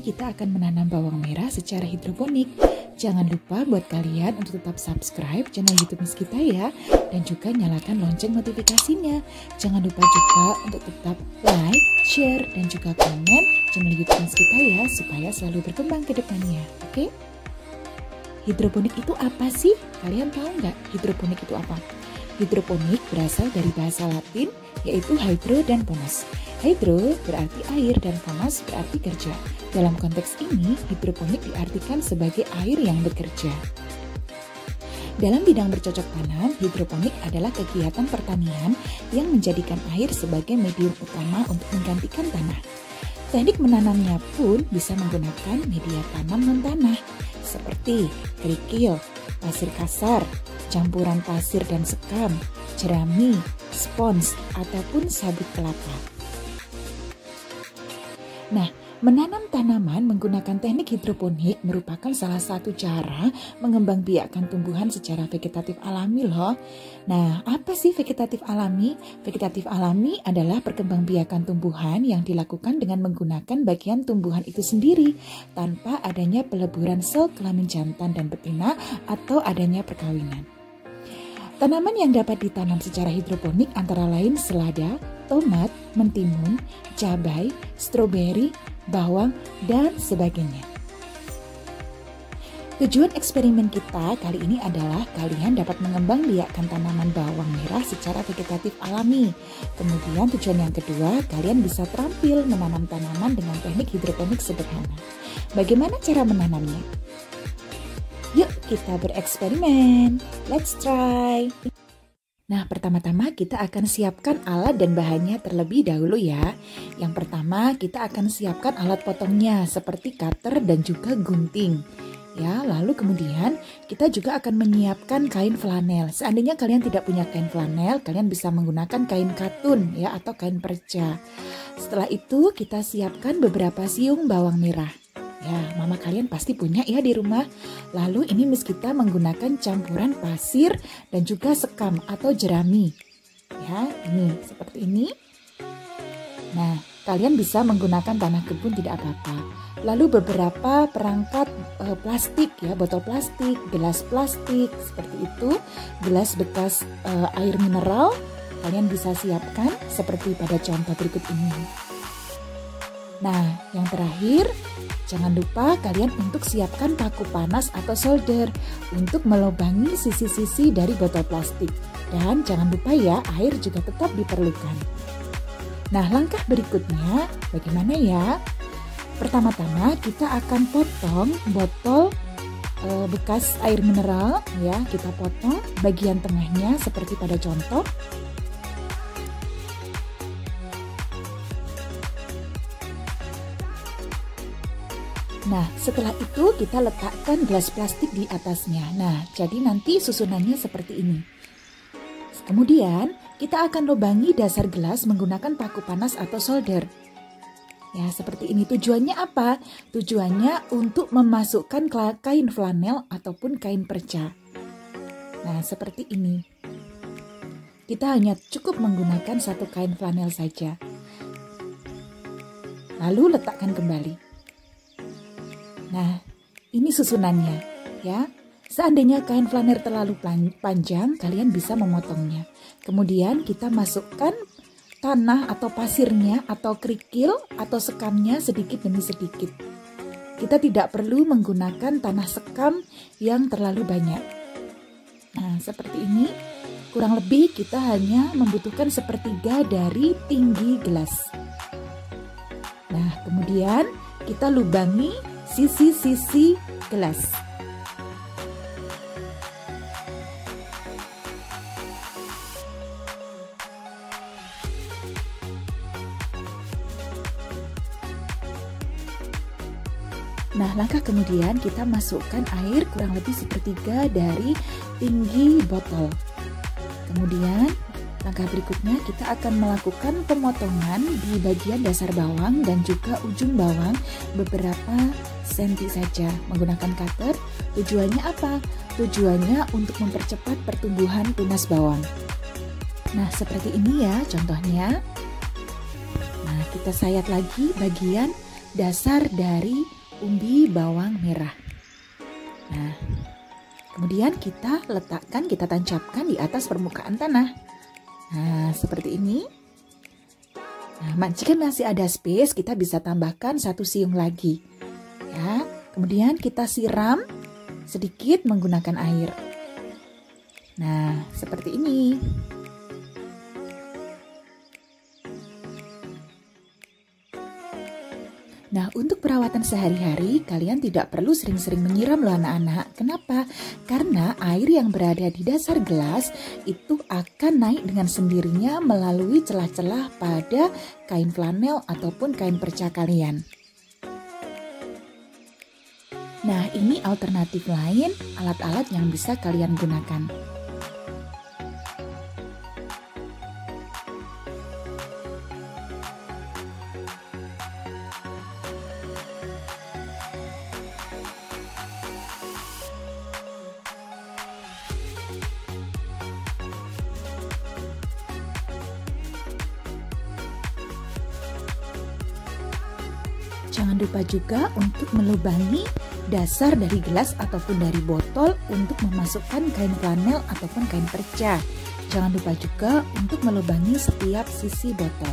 kita akan menanam bawang merah secara hidroponik. Jangan lupa buat kalian untuk tetap subscribe channel YouTube Miss kita ya, dan juga nyalakan lonceng notifikasinya. Jangan lupa juga untuk tetap like, share, dan juga komen channel YouTube Miss kita ya, supaya selalu berkembang ke depannya. Oke? Hidroponik itu apa sih? Kalian tahu nggak hidroponik itu apa? Hidroponik berasal dari bahasa Latin, yaitu hydro dan ponos. Hydro berarti air dan ponos berarti kerja. Dalam konteks ini, hidroponik diartikan sebagai air yang bekerja. Dalam bidang bercocok tanam, hidroponik adalah kegiatan pertanian yang menjadikan air sebagai medium utama untuk menggantikan tanah. Teknik menanamnya pun bisa menggunakan media tanam non-tanah, seperti kerikil, pasir kasar, campuran pasir dan sekam, jerami, spons, ataupun sabut kelapa. Nah, menanam tanaman menggunakan teknik hidroponik merupakan salah satu cara mengembangbiakkan tumbuhan secara vegetatif alami loh. Nah, apa sih vegetatif alami? Vegetatif alami adalah perkembangbiakan tumbuhan yang dilakukan dengan menggunakan bagian tumbuhan itu sendiri tanpa adanya peleburan sel kelamin jantan dan betina atau adanya perkawinan. Tanaman yang dapat ditanam secara hidroponik antara lain selada, tomat, mentimun, cabai, stroberi, bawang, dan sebagainya. Tujuan eksperimen kita kali ini adalah kalian dapat mengembangbiakkan tanaman bawang merah secara vegetatif alami. Kemudian tujuan yang kedua, kalian bisa terampil menanam tanaman dengan teknik hidroponik sederhana. Bagaimana cara menanamnya? Yuk kita bereksperimen. Let's try. Nah, pertama-tama kita akan siapkan alat dan bahannya terlebih dahulu ya. Yang pertama, kita akan siapkan alat potongnya seperti cutter dan juga gunting. Ya, lalu kemudian kita juga akan menyiapkan kain flanel. Seandainya kalian tidak punya kain flanel, kalian bisa menggunakan kain katun ya atau kain perca. Setelah itu kita siapkan beberapa siung bawang merah. Ya, mama kalian pasti punya ya di rumah. Lalu ini Miss kita menggunakan campuran pasir dan juga sekam atau jerami. Ya, ini seperti ini. Nah, kalian bisa menggunakan tanah kebun tidak apa-apa. Lalu beberapa perangkat plastik ya, botol plastik, gelas plastik seperti itu, gelas bekas air mineral. Kalian bisa siapkan seperti pada contoh berikut ini. Nah, yang terakhir, jangan lupa kalian untuk siapkan paku panas atau solder untuk melubangi sisi-sisi dari botol plastik. Dan jangan lupa ya, air juga tetap diperlukan. Nah, langkah berikutnya bagaimana ya? Pertama-tama kita akan potong botol bekas air mineral ya, kita potong bagian tengahnya seperti pada contoh. Nah, setelah itu kita letakkan gelas plastik di atasnya. Nah, jadi nanti susunannya seperti ini. Kemudian, kita akan lubangi dasar gelas menggunakan paku panas atau solder. Ya, seperti ini. Tujuannya apa? Tujuannya untuk memasukkan kain flanel ataupun kain perca. Nah, seperti ini. Kita hanya cukup menggunakan satu kain flanel saja. Lalu letakkan kembali. Nah, ini susunannya ya. Seandainya kain flanel terlalu panjang, kalian bisa memotongnya. Kemudian kita masukkan tanah atau pasirnya atau kerikil atau sekamnya sedikit demi sedikit. Kita tidak perlu menggunakan tanah sekam yang terlalu banyak. Nah, seperti ini. Kurang lebih kita hanya membutuhkan sepertiga dari tinggi gelas. Nah, kemudian kita lubangi sisi-sisi gelas. Nah, langkah kemudian kita masukkan air kurang lebih sepertiga dari tinggi botol. Kemudian langkah berikutnya kita akan melakukan pemotongan di bagian dasar bawang dan juga ujung bawang beberapa senti saja menggunakan cutter. Tujuannya apa? Tujuannya untuk mempercepat pertumbuhan tunas bawang. Nah, seperti ini ya contohnya. Nah, kita sayat lagi bagian dasar dari umbi bawang merah. Nah, kemudian kita tancapkan di atas permukaan tanah. Nah, seperti ini. Nah, jika masih ada space, kita bisa tambahkan 1 siung lagi. Ya, kemudian kita siram sedikit menggunakan air. Nah, seperti ini. Nah, untuk perawatan sehari-hari, kalian tidak perlu sering-sering menyiram loh anak-anak. Kenapa? Karena air yang berada di dasar gelas itu akan naik dengan sendirinya melalui celah-celah pada kain flanel ataupun kain perca kalian. Nah, ini alternatif lain, alat-alat yang bisa kalian gunakan. Jangan lupa juga untuk melubangi dasar dari gelas ataupun dari botol untuk memasukkan kain flanel ataupun kain perca. Jangan lupa juga untuk melubangi setiap sisi botol.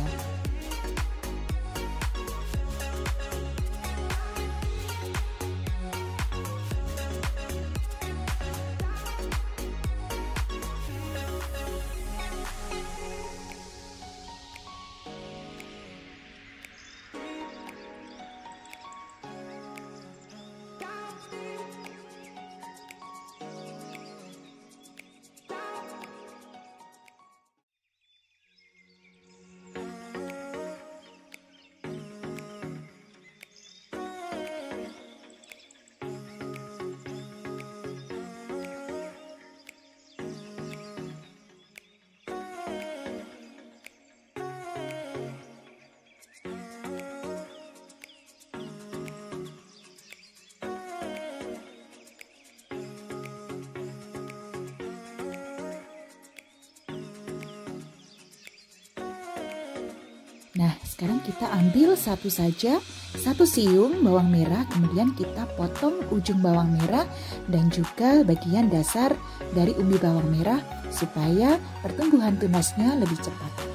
Nah, sekarang kita ambil satu saja, 1 siung bawang merah, kemudian kita potong ujung bawang merah dan juga bagian dasar dari umbi bawang merah supaya pertumbuhan tunasnya lebih cepat.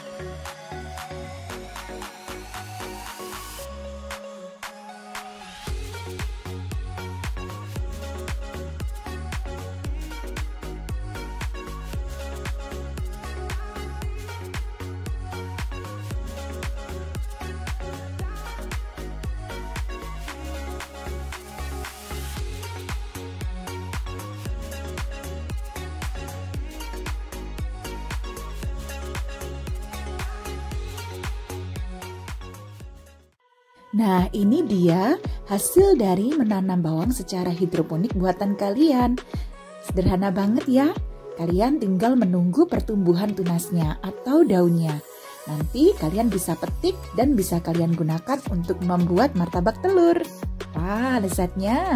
Nah, ini dia hasil dari menanam bawang secara hidroponik buatan kalian. Sederhana banget ya. Kalian tinggal menunggu pertumbuhan tunasnya atau daunnya. Nanti kalian bisa petik dan bisa kalian gunakan untuk membuat martabak telur. Wah, lezatnya.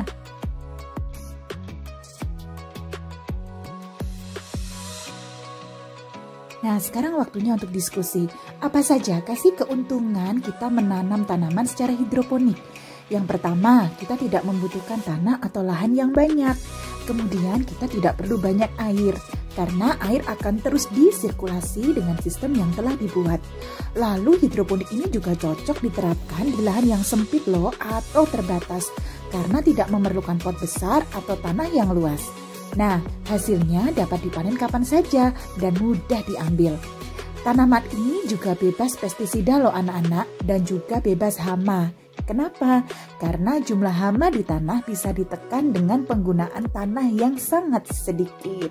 Nah, sekarang waktunya untuk diskusi. Apa saja kasih keuntungan kita menanam tanaman secara hidroponik? Yang pertama, kita tidak membutuhkan tanah atau lahan yang banyak. Kemudian, kita tidak perlu banyak air, karena air akan terus disirkulasi dengan sistem yang telah dibuat. Lalu, hidroponik ini juga cocok diterapkan di lahan yang sempit loh atau terbatas, karena tidak memerlukan pot besar atau tanah yang luas. Nah, hasilnya dapat dipanen kapan saja dan mudah diambil. Tanaman ini juga bebas pestisida loh anak-anak dan juga bebas hama. Kenapa? Karena jumlah hama di tanah bisa ditekan dengan penggunaan tanah yang sangat sedikit.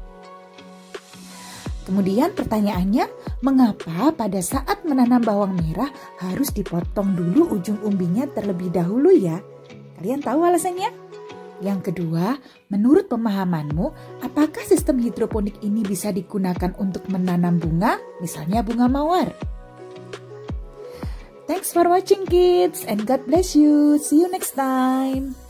Kemudian pertanyaannya, mengapa pada saat menanam bawang merah harus dipotong dulu ujung umbinya terlebih dahulu ya? Kalian tahu alasannya? Yang kedua, menurut pemahamanmu, apakah sistem hidroponik ini bisa digunakan untuk menanam bunga, misalnya bunga mawar? Thanks for watching kids and God bless you. See you next time.